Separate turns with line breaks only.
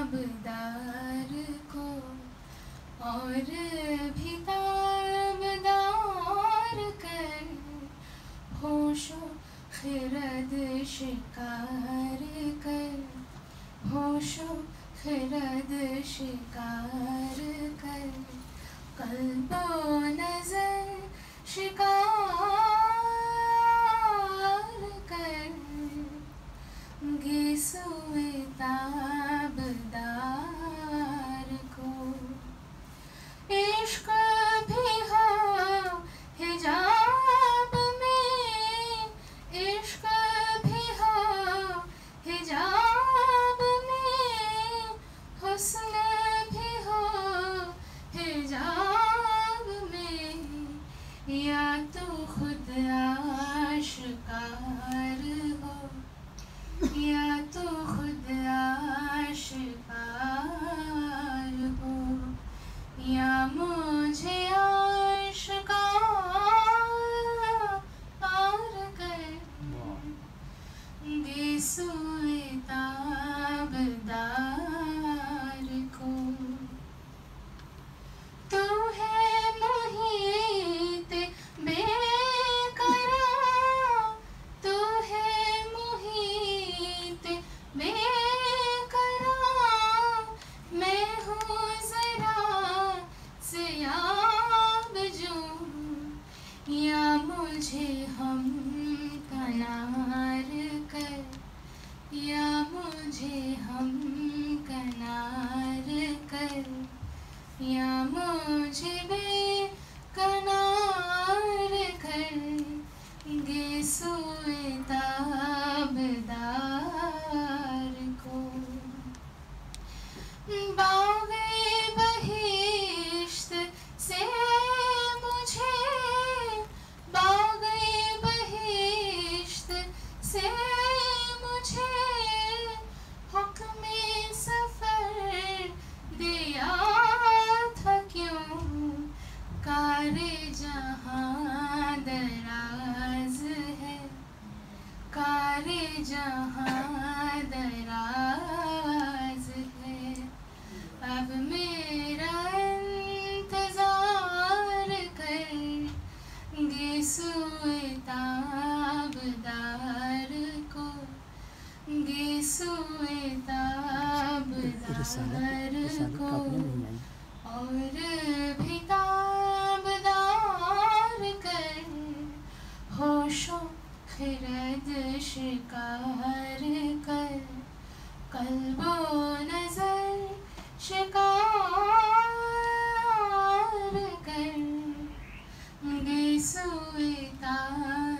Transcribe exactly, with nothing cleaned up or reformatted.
ताबदार को और भी ताबदार कर होशो खिरद शिकार कर होशो खिरद शिकार कर कल्बो नजर शिकार कर गिसुए ताबदार को इश्क भी हो हिजाब में इश्क भी हो हिजाब में हुस्न भी हो हिजाब में या तो खुद आशिकार हो या तो खुद आशिकार हो या मुझे आशिकार कर गिसुए ताबदार को तू है मुहीत बेकरार तू है मुहीत बेकरार मैं हूँ जरा से याब जो या मुझे हम कनार कर या मुझे हम कनार कर या मुझे बेकनार कर गिसुए ताबदार को बाग़े बहिश्त से मुझे बाग़े बहिश्त से मुझे हुक्म सफ़र दिया था क्यों कारे जहाँ दराज है कारे जहाँ दराज है अब मेरा इंतज़ार कर गिसुए ताबदार को गिसुए ताबदार को और भी ताबदार कर होशो खिरद शिकार कर कल्बो नजर शिकार कर गिसुए ताबदार